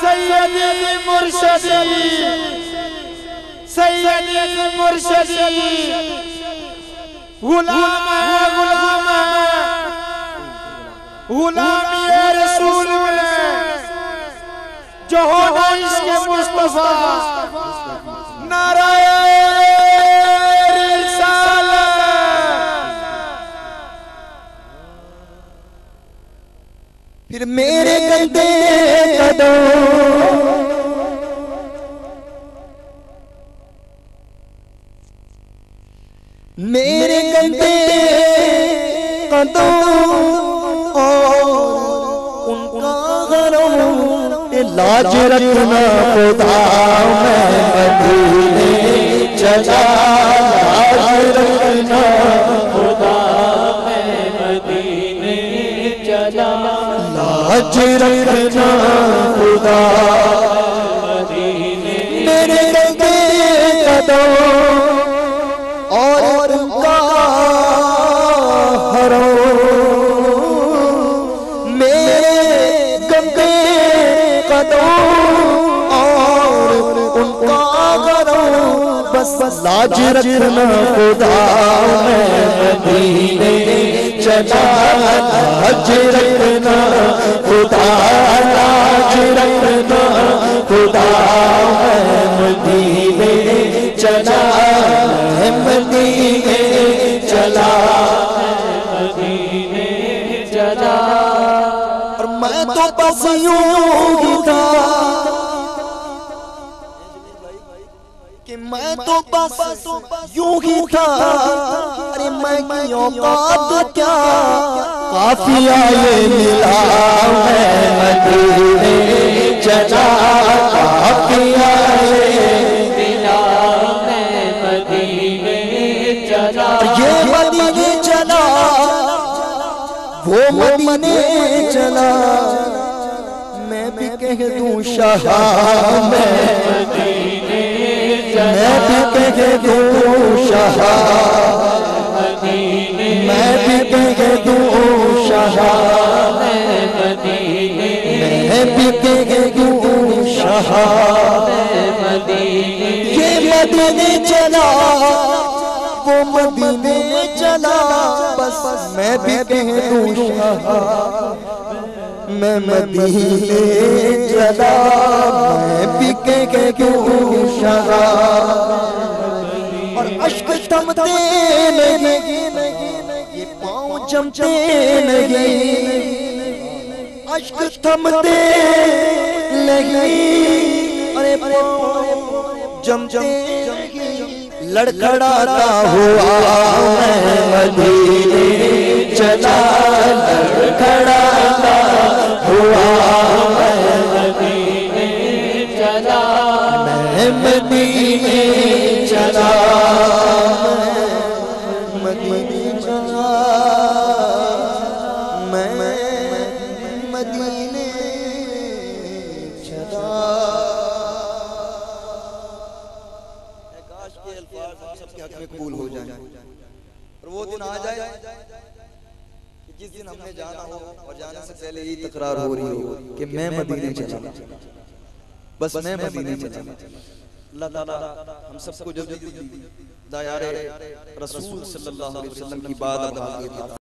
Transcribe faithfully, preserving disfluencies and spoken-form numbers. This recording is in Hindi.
सैयदी मुर्शदी सैयदी मुर्शदी गुलाम गुलाम गुलाम ये रसूल में जो होना इसके मुस्तफा नाराए फिर मेरे गंदे कदम मेरे गंदे कदम और उनका गरम लाज रखना खुदा मैं मदीने चला लाज रखना खुदा मैं मदीने चला लाज रखना खुदा मदीने मेरे गंदे कदम और उनका हरो मेरे गंदे कदम और उनका हरो बस बस लाज रखना खुदा मैं मदीने चला लाज रखना खुदा लाज रखना खुदा मैं मदीने चला मैं मदीने चला मदीने चला और मैं तो बस यूं ही था कि मैं तो बस यूं ही था अरे मैं क्यों बात क्या काफिया ये मिला मैं मदीने चला काफिया ये मिला मैं मदीने चला ये मदीने चला वो मदीने चला मैं भी कह दूं शाह मैं मदीने मैं भी कह दूं शाह मदीने मैं भी कह दूं शाह मैं मदीने मैं भी कह दूं शाह मैं मदीने ये मदीने चला वो मदीने चला बस मैं भी कह दूं शाह मैं मदीने चला मैं भी कह दूं शाह और अश्क थमते नहीं ये पाँव जमते नहीं अश्क थमते नहीं अरे पाँव जमते लड़खड़ाता हुआ मैं मदीने चला लड़खड़ाता हुआ मैं मदीने चला मैं मदीने चला मदीने चला मैं मदीने चला काश के अल्फाज हम सबके हक में कबूल हो जाए और वो दिन आ जाए कि जिस दिन हमने जाना हो और जाने से पहले यही तकरार हो रही हो कि मैं मदीने चला बस मैं मदीने चला अल्लाह ताला हम सबको जल्दी दायारे रसूल सल्लल्लाहु अलैहि वसल्लम की बात